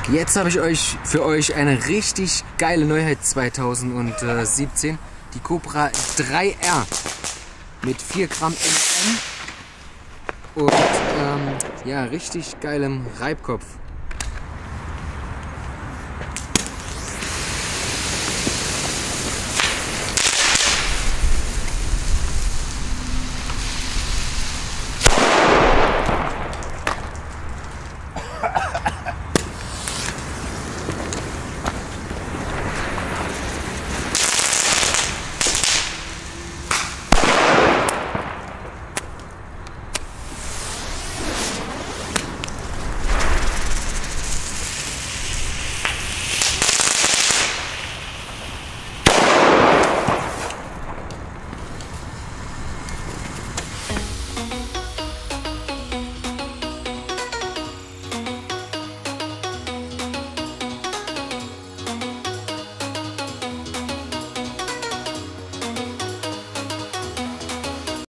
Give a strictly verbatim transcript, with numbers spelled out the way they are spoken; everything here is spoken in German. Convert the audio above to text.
Jetzt habe ich euch für euch eine richtig geile Neuheit zweitausendsiebzehn. Die Cobra drei R mit vier Gramm M M und ähm, ja, richtig geilem Reibkopf.